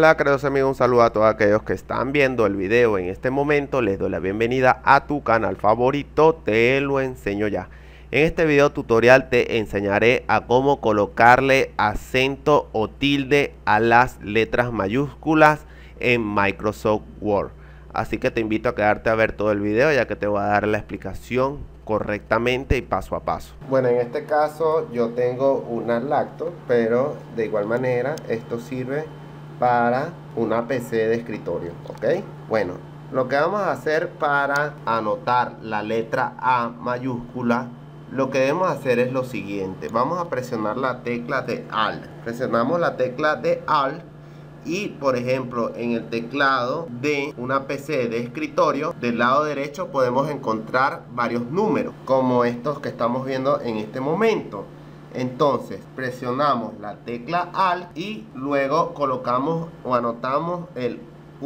Hola queridos amigos, un saludo a todos aquellos que están viendo el video en este momento. Les doy la bienvenida a tu canal favorito, Te lo enseño ya. En este video tutorial te enseñaré a cómo colocarle acento o tilde a las letras mayúsculas en Microsoft Word. Así que te invito a quedarte a ver todo el video, ya que te voy a dar la explicación correctamente y paso a paso. Bueno, en este caso yo tengo una laptop, pero de igual manera esto sirve para una PC de escritorio, ¿ok? Bueno, lo que vamos a hacer para anotar la letra A mayúscula, lo que debemos hacer es lo siguiente. Vamos a presionar la tecla de Alt. Presionamos la tecla de Alt y, por ejemplo, en el teclado de una PC de escritorio, del lado derecho podemos encontrar varios números, como estos que estamos viendo en este momento. Entonces presionamos la tecla Alt y luego colocamos o anotamos el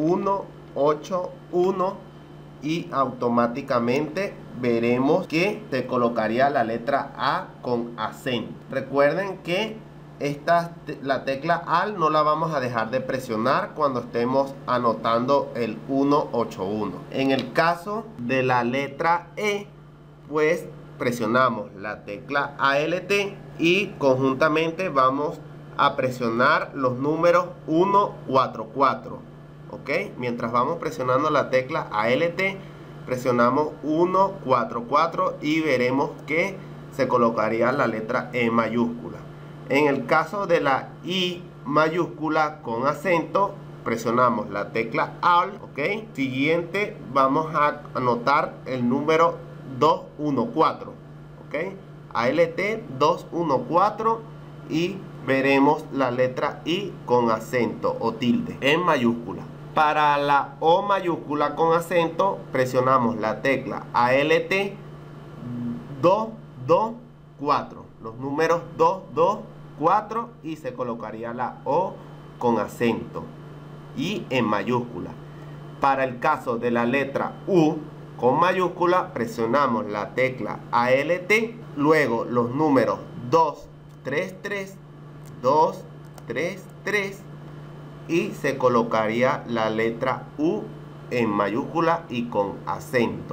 181 y automáticamente veremos que se colocaría la letra A con acento. Recuerden que la tecla Alt no la vamos a dejar de presionar cuando estemos anotando el 181. En el caso de la letra E, pues presionamos la tecla ALT y conjuntamente vamos a presionar los números 144, ¿ok? Mientras vamos presionando la tecla ALT, presionamos 144 y veremos que se colocaría la letra E mayúscula. En el caso de la I mayúscula con acento, presionamos la tecla Alt, ¿ok? Siguiente, vamos a anotar el número 214, ¿ok? ALT 214 y veremos la letra I con acento o tilde en mayúscula. Para la O mayúscula con acento, presionamos la tecla ALT 224, los números 224 y se colocaría la O con acento y en mayúscula. Para el caso de la letra U con mayúscula, presionamos la tecla ALT, luego los números 233, 233 y se colocaría la letra U en mayúscula y con acento.